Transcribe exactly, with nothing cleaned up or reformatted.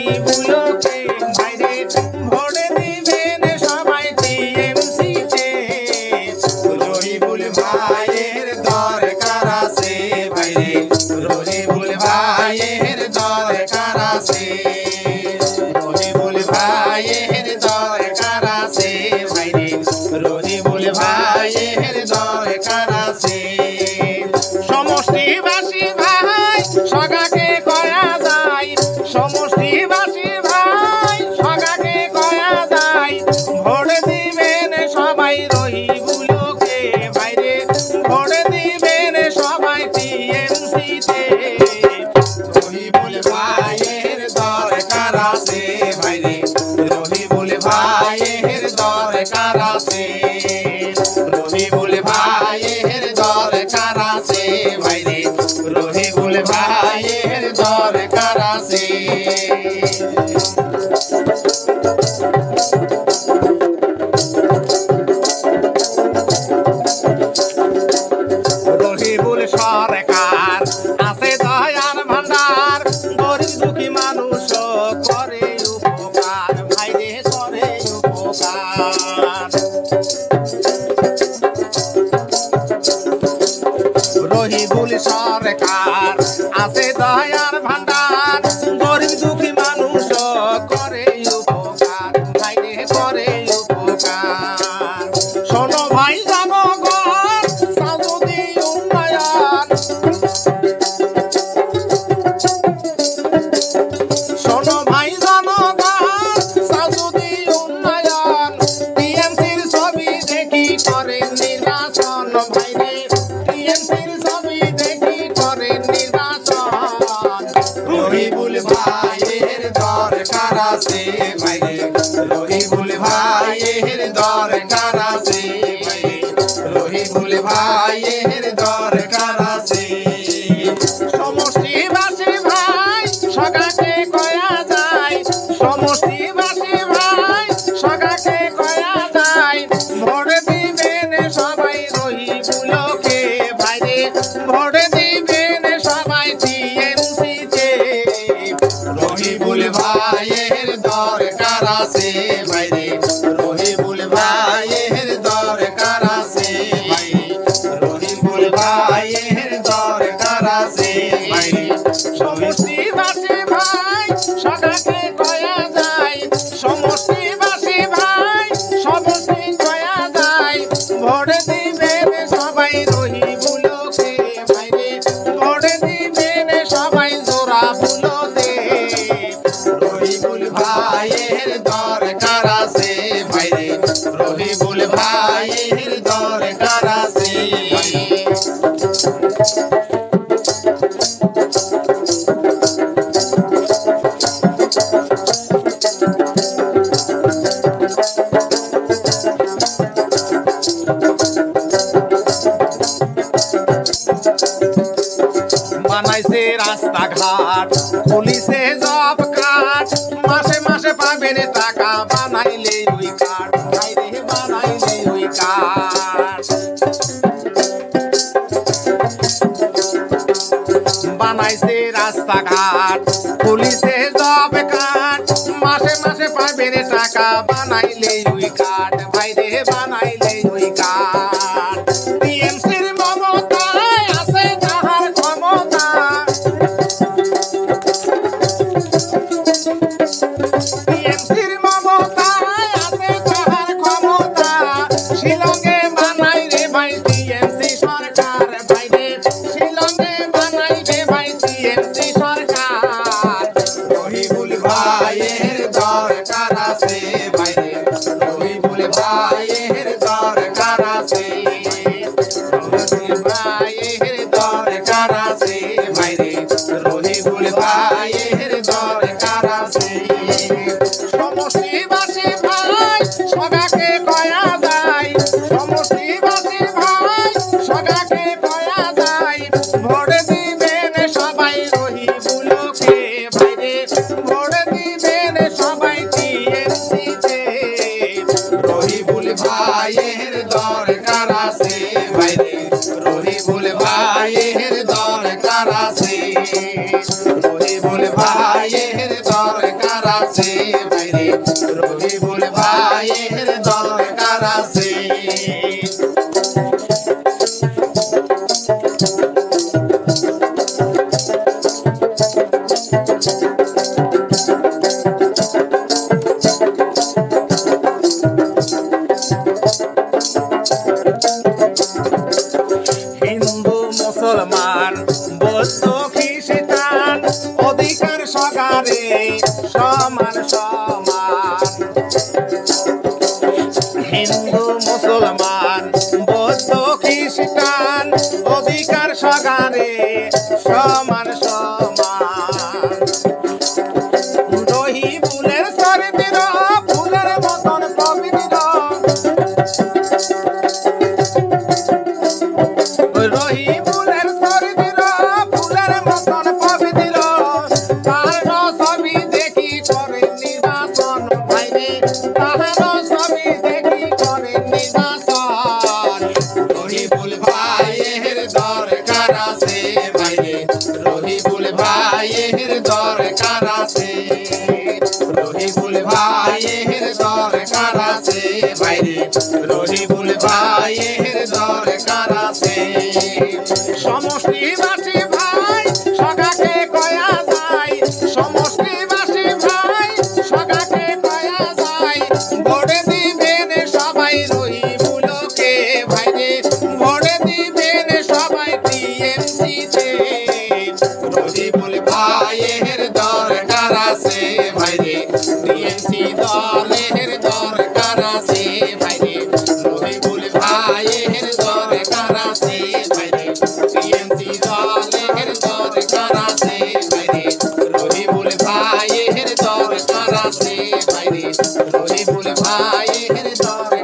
রহিবুলকে বাইরে ভোট দিবেন সবাই টিএমসিতে। রহিবুল ভাইয়ের দরকার আছে বাইরে, রহিবুল ভাইয়ের দরকার আছে, রহিবুল ভাইয়ের দরকার আছে বাইরে, রহিবুল ভাইয়ের দরকার আছে। সমষ্টিবাসী ভাই সগাকে কয়া যায়, সমষ্টিবাসী ভাই সগাকে কয়া যায়, ভোট দিবেন সবাই রহিবুলকে বাইরে, ভোট দিবেন সবাই টিএমসিতে। রহিবুল ভাইয়ের দরকার আছে বাইরে, রহিবুল ভাইয়ের দরকার আছে, রহিবুল ভাইয়ের দরকার আছে বাইরে, রহিবুল ভাইয়ের দরকার আছে। রহিবুল সরকার আছে দয়ার ভান্ডার, গরিব দুঃখী মানুষ করে উপকার ভাইরে, করে উপকার। রহিবুল সরকার আছে দয়ার ভান্ডার, গরিব দুঃখী মানুষ করে উপকার ভাইরে, করে উপকার। শোনো ভাই জনগণ চাও যদি উন্নয়ন, শোনো ভাই জনগণ চাও যদি উন্নয়ন, টিএমসির ছবি দেখি করেন নির্বাচন ভাইরে, টিএমসির ছবি দেখি করেন নির্বাচন। রহিবুল ভাইয়ের দরকার আছে ভাইরে, রহিবুল ভাইয়ের দরকার আছে ভাইরে, রহিবুল ভাইয়ের দরকার আছে। সমষ্টিবাসী ভাই সগাকে কয়া যায়, সমষ্টিবাসী ভাই সগাকে কয়া যায়, ভোট দিবেন সবাই রহিবুলকে বাইরে, ভোট দিবেন সবাই টিএমসিতে। রহিবুল ভাইয়ের দরকার আছে বাইরে, রহিবুল ভাইয়ের দরকার আছে বাইরে, রহিবুল ভাইয়ের দরকার আছে বাইরে। সমষ্টিবাসী ভাই সগাকে কয়া যায়, সমষ্টিবাসী ভাই সমষ্টি কয়া যায়, ভোট দিবেন সবাই রহিবুলকে বাইরে, ভোট দিবেন সবাই জোড়াফুলতে। রহিবুল ভাইয়ের দরকার আছে বাইরে, রহিবুল ভাইয়ের দরকার আছে বাইরে। বানাইছে রাস্তাঘাট, পুলিশে জব কার্ড, মাসে মাসে পাবেন টাকা বানাইলে ওই কার্ড বাইরে, বানাইলে ওই কার্ড। বানাইছে রাস্তাঘাট, পুলিশে জব কার্ড, মাসে মাসে পাবেন টাকা বানাইলে ওই কার্ড বাইরে, বানাইলে ওই কার্ড। টিএমসির মমতায় আছে যাহার ক্ষমতা, টিএমসির মমতায় আছে যাহার ক্ষমতা, শিলংয়ে বানাই রে ভাই টিএমসি সরকার বাইরে, শিলংয়ে বানাই রে ভাই টিএমসি সরকার। রহিবুল ভাইয়ের দরকার আছে বাইরে, রহিবুল ভাইয়ের দরকার আছে, রহিবুল ভাইয়ের দরকার আছে বাইরে, রহিবুল ভাইয়ের দরকার আছে। সমষ্টিবাসী ভাই সগাকে কয়া যায়, সমষ্টিবাসী ভাই সগাকে কয়া যায়, ভোট দিবেন সবাই রহিবুলকে বাইরে, ভোট দিবেন সবাই টিএমসিতে। রহিবুল ভাইয়ের দরকার আছে বাইরে, রহিবুল ভাইয়ের দরকার আছে, রহিবুল ভাইয়ের দরকার আছে ভাইরে রহিবুল ভাইয়ের দরকার আছে হিন্দু মুসলমান বৌদ্ধ খ্রিস্টান অধিকার সগারে সমান সমান হিন্দু মুসলমান বৌদ্ধ খ্রিস্টান অধিকার সগারে সমান সমান রহিবুলের চরিত্র ফুলের মতন পবিত্র রহিবুলের চরিত্র ফুলের মতন পবিত্র তার ছবি দেখি করে নির্বাচন ভাইরে তাহার ছবি দেখি করে নির্বাচন রহিবুল ভাইয়ের দরকার আছে ভাইরে রহিবুল ভাইয়ের দরকার আছে রহিবুল ভাইয়ের দরকার আছে ভাইরে রহিবুল ভাইয়ের দরকার আছে সমষ্টিবাসী ভাই সগাকে কয়া যায় সমষ্টিবাসী ভাই সগাকে কয়া যায় ভোটে দিবেন সবাই রহিবুলকে ভাইরে ভোটে দিবেন সবাই টিএমসিতে রহিবুল ভাইয়ের দরকার আছে ভাইরে টিএমসি দলের দরকার আছে ভাইরে রহিবুল ভাইয়ের দরকার আছে ভাইরে টিএমসি দলের দরকার আছে ভাইরে রহিবুল ভাইয়ের দরকার আছে ভাইরে রহিবুল ভাইয়ের দরকার